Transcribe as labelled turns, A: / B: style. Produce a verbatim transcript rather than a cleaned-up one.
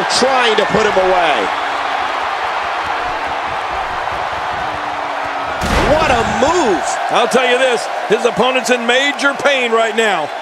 A: trying to put him away. What a move!
B: I'll tell you this, his opponent's in major pain right now.